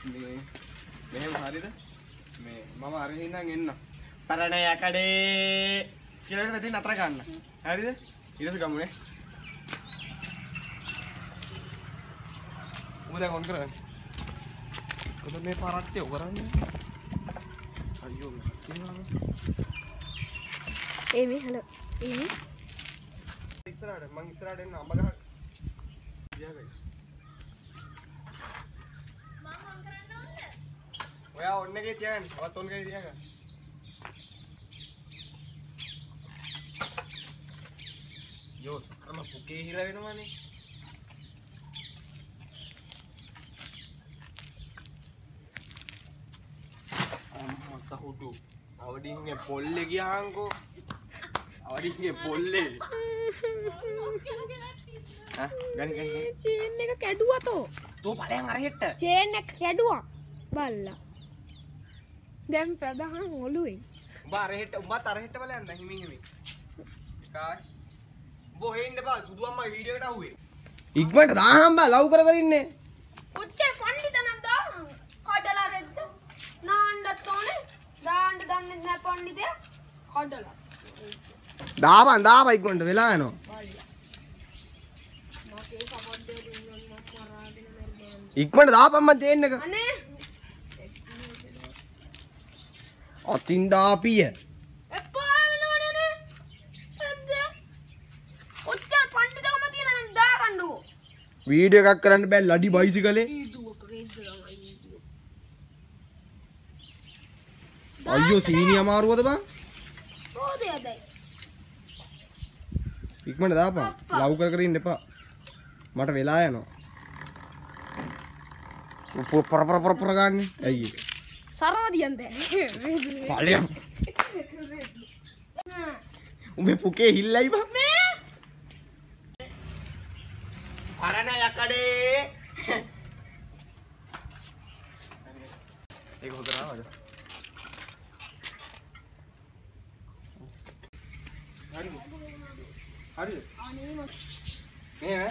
මෙහෙම හරියද? මේ මම අර හින්දන් එන්න. පරණ යකඩේ කියලා මෙතන නතර ගන්න. හරිද? ඊට ගමුනේ. උඹ දැන් ඔන් කරගන්න. ඔබ මේ පාරට්ටේ ඔකරන්නේ. අයියෝ ඒමි හලෝ. ඒමි ඉස්සරහට මං ඉස්සරහට එන්න අඹ ගහක්. ගියාගයි. මම ඔන් කරන්න ඕනද? ඔයා ඔන්න එකේ තියාගන්න. ඔයත් ඔන්න එකේ තියාගන්න. යෝ අම පුකේ හිර වෙනවනේ. Tahudu, awadinya polle giangko, awadinya polle. Hah, gan. Chain එක කැඩුවා තෝ. තෝ බලයන් අර හෙට්ට. chain එක කැඩුවා. බල්ලා. දැන් ප්‍රධාන ඔළුවෙන්. උඹ අර හෙට්ට උඹත් අර හෙට්ට බලයන් දැන් හිමින්. කායි. උඹ හොයන්න බා සුදු අම්මගේ වීඩියෝ එකට අහුවේ. ඉක්මනට දාහම් බා ලව් කර ඉන්නේ. ඔච්චර පණ්ඩිතනම් දාන්න. කඩලා රෙද්ද. නාන්නත් ඕනේ. දාන්න දන්නේ නැහැ පණ්ඩිතය. කඩලා. දාපන් ඉක්මනට වෙලා යනවා. ඉක්මනට දාපන් මන් චේන් එක. අනේ. අතින් දාපිය. එපා වෙනවනේ. ඇද්ද? ඔච්චර පණ්ඩිතකම තියෙන නම් දාගන්නකෝ. වීඩියෝ එකක් කරන්න බෑ ලඩි බයිසිකලේ. අයියෝ සීනි අමාරුවද බං? ඕදයදයි. ඉක්මනට දාපන්. ලව් කර ඉන්න එපා. මට වෙලා යනවා. පොර ගන්න. ඇයි ඒක? සරවදියන්ද? පළයන්. උඹේ පුකේ හිල්ලයි බං. මේ පරණ යකඩේ. ඒක හොඳ නාවද? හරි. මේ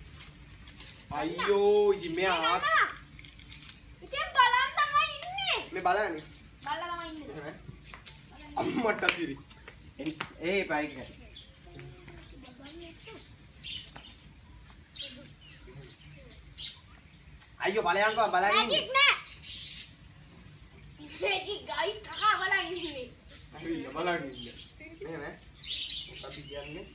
අයියෝ මේ ආත් ඉතින් බලන් තමයි ඉන්නේ. මේ බලන්නේ. බලලා තමයි ඉන්නේ. අම්මට සිරි. ඒ බයික් එක. අයියෝ බලයන්කෝ බලන් ඉන්නේ. මැජික් නෑ. මැජික් ගයිස් කකා බලන් ඉන්නේ. අයියෝ බලන් ඉන්නේ. මේ නෑ. මොකද කියන්නේ?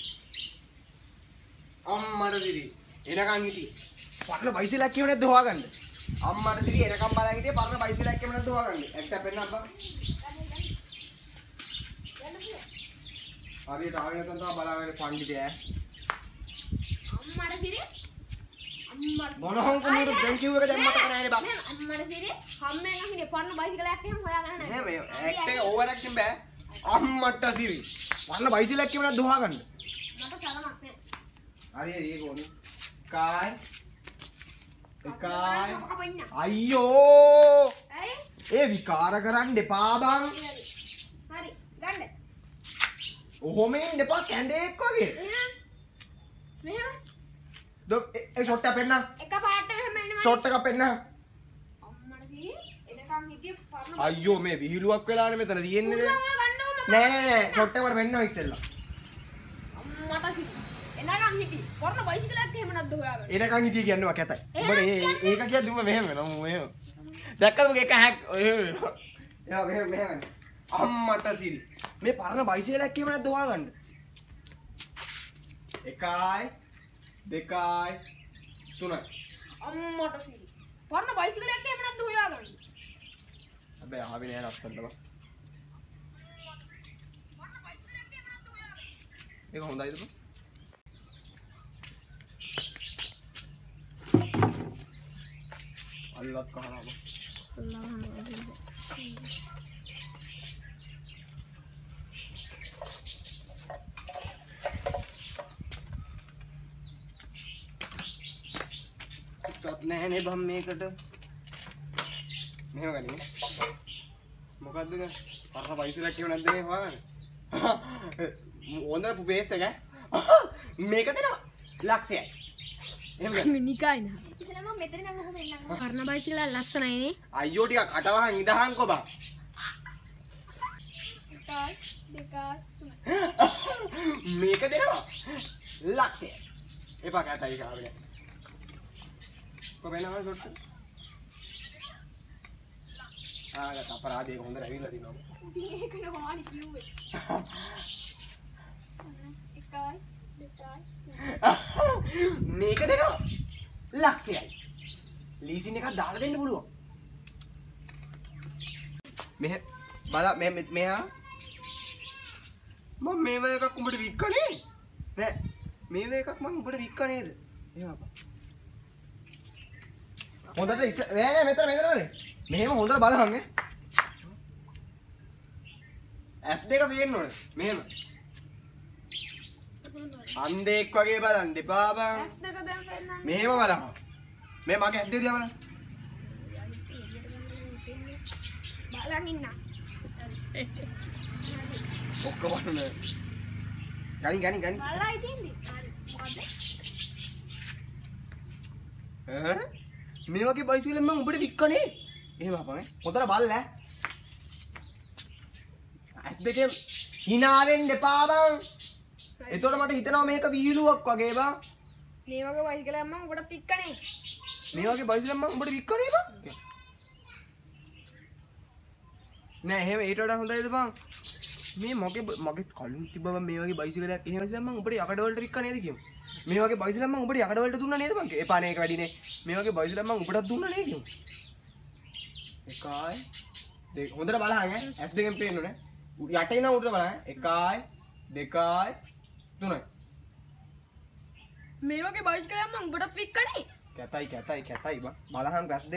අම්මට සිරි. එනකන් හිටි. පරණ බයිසිලක් කියව නැද්ද හොයාගන්න. අම්මට සිරි එනකන් බලන් හිටියේ පරණ බයිසිලක් කියව නැද්ද හොයාගන්න. එක්ක පෙන්නන්න බා. හරියට ආවෙ නැත්නම් තමයි බලාගෙන පණ්ඩිතය ඈ. අම්මට සිරි. මොනහොන් කොමුරු දැන් කිව් එක දැන් මතක නැහැ නේ බා. අම්මට සිරි හම්මෙන් අහිනේ පරණ බයිසිකලයක් එහෙම හොයාගන්න නැහැ. නෑ මේ ඇක්ට් එක ඕවර් ඇක්ටින් බෑ. අම්මට සිරි. පරණ බයිසිලක් කියව නැද්ද හොයාගන්න. මට සරමක් නැහැ. හරි ඒක ඕනේ. කායි එකයි කපන්න. අයියෝ ඇයි? ඒ විකාර කරන්න එපා බං. හරි ගන්න. ඔහොම ඉන්න එපා කැඳෙක් වගේ. මෙහෙම ඒ ෂොට් එක පෙන්න. එක පාට මෙහෙම එනවා. ෂොට් එක පෙන්න. අම්මට සිරි එනකන් හිටියේ පරණ අයියෝ මේ විහිළුවක් වෙලානේ මෙතන තියෙන්නේ. ගන්න ඕම. නෑ ෂොට් එක මට පෙන්නව ඉස්සෙල්ලා. අම්මට සිරි එනකන් හිටියේ පරණ බයිසිකලයක් එහෙම නැද්ද හොයාගන්න. එනකන් හිටිය කියනවා කැතයි. උඹට ඒක කියද්දි උඹ මෙහෙම වෙනවා මෙහෙම. දැක්කද මගේ එක හැක් ඔය වෙනවා. එයා මෙහෙම. අම්මට සිරි. මේ පරණ බයිසිකලයක් කියව නැද්ද හොයාගන්න. 1 2 3 අම්මට සිරි පරණ බයිසිකලයක් එහෙම නැද්ද හොයාගන්න. හැබැයි ආවේ නෑ ලස්සනට බං. ඒක හොඳයිද බං? අල්ලත් කහනවා බං. සත් නැහැනේ බං මේකට. මෙහෙම ගනිමු. මොකද්ද දැන්? පරණ බයිසිකලයක් කියව නැද්ද මේ හොයාගන්න? ඕනර පුපේස් එක මේක දෙනවා ලක්ෂයයි. එහෙම ගන්න. නිකයි නා. බයිසිකලේ මම මෙතන නම් කොහොම එන්නම් පරණ බයිසිකල ලස්සනයිනේ අයියෝ ටික කටවහන් ඉඳහන්කෝ බං මේක දෙනවා ලක්ෂය එපා කෑතයි කාවනේ කොබේනවා සොට්ට ආගත අපරාධයක හොඳට ඇවිල්ලා තිනවා ඉතින් ඒක නෝවානි කිව්වේ එකයි දෙකයි මේක දෙනවා ලක්ෂයයි ලීසින් එකක් දාලා දෙන්න පුළුවන් මෙහෙ බලා මෙහා මම මේව එකක් උඹට වික්කනේ නෑ මේව එකක් මම උඹට වික්ක නේද එහෙම අපා හොඳට නෑ නෑ මෙතන මෙහෙම හොඳට බලහන් S2 පේන්න ඕනේ මෙහෙම අන්දෙක් වගේ බලන්න එපා බං S2 දැන් පෙන්නන්න මෙහෙම බලහන් මේ මගේ S2 දිහා බලන්න බලන් ඉන්න ඔක්කොම ගනි බලලා ඉතින්දි මේ වගේ බයිසිකල් මම උඹට වික්කනේ එහෙම අපන් හොඳට බලලා S2 hina වෙන්න එපා බං එතකොට මට හිතෙනවා මේක විහිළුවක් වගේ බං මේ වගේ බයිසිකලයක් මම උඹට පික්කනේ මේ වගේ බයිසිකල් මම උඹට වික්කනේ බං නෑ එහෙම ඊට වඩා හොඳයිද බං මේ මගේ කලින් තිබ්බ මේ වගේ බයිසිකලයක් එහෙම ඉස්සෙල්ලා මම උඹට යකඩ වලට වික්ක නේද කියමු මේ වගේ බයිසිකලක් මම උඹට යකඩ වලට දුන්නා නේද බං එපා නේ ඒක වැඩිනේ මේ වගේ බයිසිකලක් මම උඹටත් දුන්නා නේද කියමු එකයි දෙක හොඳට බලහන් ඈ S2 එකෙන් පේන්න ඕනේ යට ඉන්න උඩට බලහන් එකයි දෙකයි තුනයි මේ වගේ බයිසිකලයක් මම උඹටත් වික්කනේ කැතයි බං බලහන් S2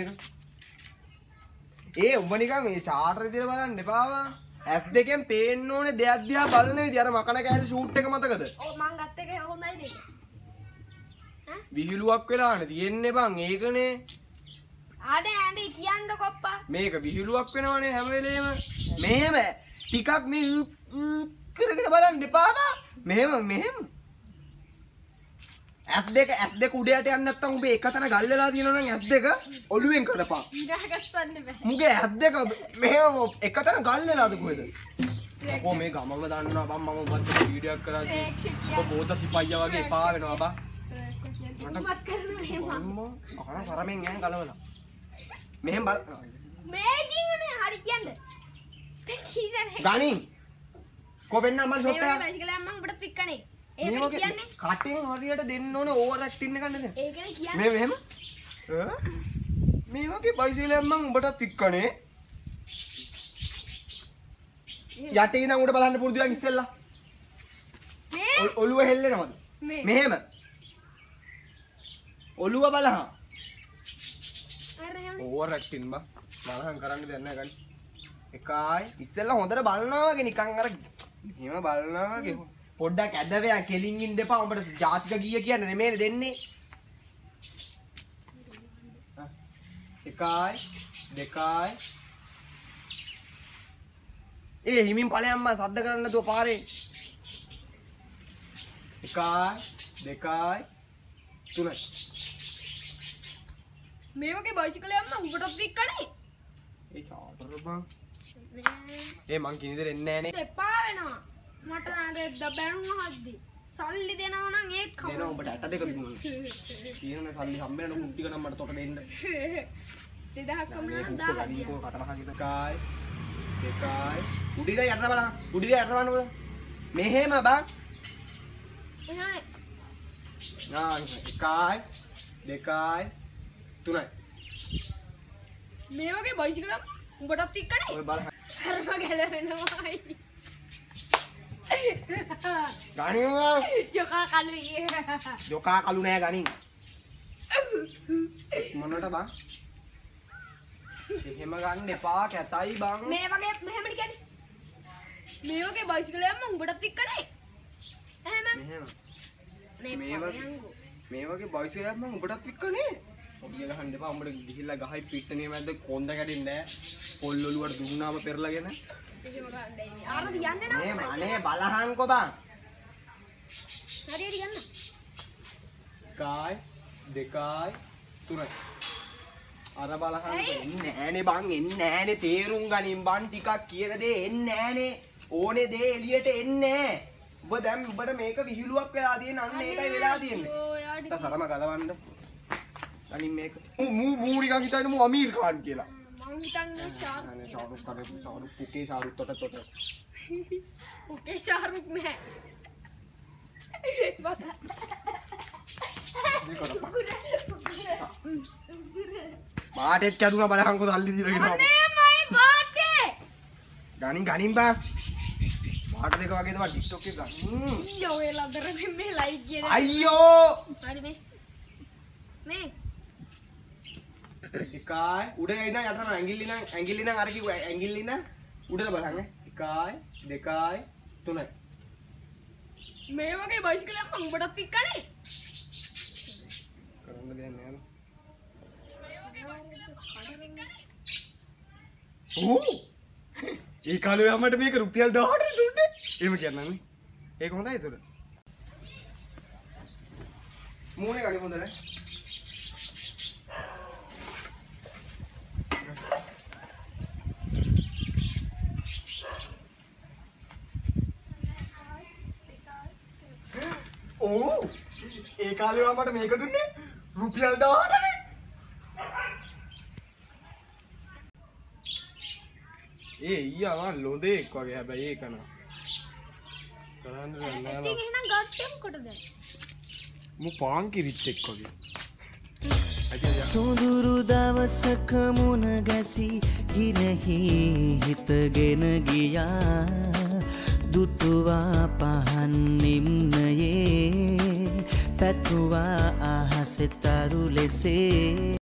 ඒ උඹ නිකන් මේ චාටර් විදියට බලන්න එපා බං S2 එකෙන් පේන්න ඕනේ දෙයක් දිහා බලන විදිය අර මකන කැලේ ෂූට් එක මතකද ඔව් මං ගත්ත එක හොඳයි දෙක විහිළුවක් වෙලානේ තියෙන්නේ බං ඒකනේ ආඩේ ඇන්ඩි කියන්න කොප්පා මේක විහිළුවක් වෙනවනේ හැම වෙලේම මෙහෙම ටිකක් මේ කරගෙන බලන්න එපා බං මෙහෙම S2 උඩ යට යන්න නැත්තම් උඹ එක තැන ගල් වෙලා තියෙනවා නම් S2 ඔළුවෙන් කරපන් ඊට ගස්සන්න බෑ මුගේ S2 මෙහෙම එක තැන ගල් වෙලාද කොහෙද ඔකෝ මේ ගමම දන්නවා බං මම ඔබත් වීඩියෝ එකක් කරා ඔබ බෝත සිපයියා වගේ එපා වෙනවා බං මත් කරනවා අම්මෝ අහන කරමෙන් යන් ගලවලා මෙහෙම බල මේකින්නේ හරි කියන්නේ කීසනේ ගනි කොවෙන්න අම්මන් ෂොට් එක බයිසිකලයක් මම උඹට පික්කනේ මේ ඒක වගේ කියන්නේ කටින් හරියට දෙන්න ඕනේ ඕවර් ඇක්ටින් එක නේද ඒකනේ කියන්නේ මෙහෙම මේ වගේ බයිසිකලයක් මම උඹටත් පික්කනේ යටේ ඉඳන් උඩ බලන්න පුරුදු වෙන් ඉස්සෙල්ලා මේ ඔළුව හෙල්ලෙනවද මෙහෙම ඔළුව බලහන් අර එහෙම ඕවර් ඇක්ටින් බා බලහන් කරන්න දෙයක් නැහැ ගනි එකයි ඉස්සෙල්ලා හොඳට බලනවා වගේ නිකන් අර එහෙම බලනවා වගේ පොඩ්ඩක් ඇදවෑ කෙලින් ඉන්න එපා උඹට ජාතික ගීය කියන්නේ නෙමෙයි දෙන්නේ එකයි දෙකයි ඒ හිමින් ඵලයන් මම සද්ද කරන්න නැතුව පාරේ එකයි දෙකයි තුනයි මේ වගේ බයිසිකලයක් මම උඹට පික්කනේ ඒ චාටර් බං ඒ මං කිනි දෙර එන්නේ නෑනේ එපා වෙනවා මට නේද බැනුම හද්දි සල්ලි දෙනවා නම් ඒක කවුරු දෙනවා උඹට 8 දෙක බිමුන තියෙන සල්ලි හම්බෙන්න නම් මුට්ටි ගනම් මට තොට දෙන්න 2000ක් කමනා නම් 1000ක් ගනිකෝ කටවහන් එකයි දෙකයි උඩිද යට බලන්න උඩිද යට බලන්න බල මෙහෙම බං එහෙනම් එකයි දෙකයි තුනයි මේ වගේ බයිසිකලයක් උඹට පික්කනේ ඔය බලන්න සර්ව ගැලවෙනවායි ගනිවා ජොකා කලුයි ජොකා කලු නෑ ගනින් මොනට බං එහෙම ගන්න එපා කැතයි බං මේ වගේ මෙහෙම කියන්නේ මේ වගේ බයිසිකලයක් මම උඹට පික්කනේ එහෙම මෙහෙම මේ මේ වගේ බයිසිකලයක් මම උඹටත් වික්කනේ ඔබිය ගහන්න එපා උඹට ගිහිල්ලා ගහයි පිට්ටනිය මැද්ද කොන්ද කැඩෙන්නේ නැහැ පොල් ඔලුවට දුන්නාම පෙරලාගෙන එහෙම ගන්නයි ආර දියන්නේ මේ නෑ මනේ බලහන්කෝ බං හරියට ගන්න එකයි දෙකයි 3යි. අර බලහන් එන්නේ නෑනේ බං එන්නේ නෑනේ තේරුම් ගනින් බං ටිකක් කියන දේ එන්නේ නෑනේ. ඕනේ දේ එළියට එන්නේ නෑ. ඔබ දැන් ඔබට මේක විහිළුවක් වෙලා තියෙන අන්න ඒකයි වෙලා තියෙන්නේ. තා සරම ගලවන්න. අනින් මේක මූ නිකන් හිතන්නේ මූ අමීර් ඛාන් කියලා. මං හිතන්නේ ෂාරුක්. නෑ ෂාරුක් කරේ ෂාරුක් පුකේ ෂාරුක් තොට. ඔකේ ෂාරුක් නෑ. බක. මාටෙත් කැඩුනා බලහන්කෝ සල්ලි දීලා ගෙනාවා. අනේ මයි බාටේ. ගනින් බා. මාට දෙක වගේ තමයි TikTok එක ගන්න. ඊයෝ ඒ ලදර මේ ලයික් කියන. අයියෝ. හරි මේ. එකයි උඩ ඉඳන් යටට ඇඟිලි නම් අර කිව්ව ඇඟිලි ඉඳන් උඩට බලන්න. එකයි දෙකයි තුනයි. මේ වගේ බයිසිකලයක් මම උඹටත් වික්කනේ. කරන්න දෙයක් නෑ. ඕ ඒ කාලේ යමට මේක රුපියල් 18 දුන්නේ. එහෙම කියන්නේ නේ. ඒක හොඳයි ඒතර. මූණේ ගන්නේ හොඳ නෑ. ඕ ඒ කාලේ මට මේක දුන්නේ රුපියල් 18නේ. ඒ ඊයා වා ලොදෙක් වගේ හැබැයි ඒක නා. කරන්න දෙයක් නෑ. ඉතින් එහෙනම් ගත්තේ මොකටද? මු පාන් කිරිත් එක් වගේ. සොඳුරු දවසක මුණ ගැසි හිරෙහි හිතගෙන ගියා දුටුවා පහන් නිම්නයේ පැතුවා අහසෙ තරු ලෙසේ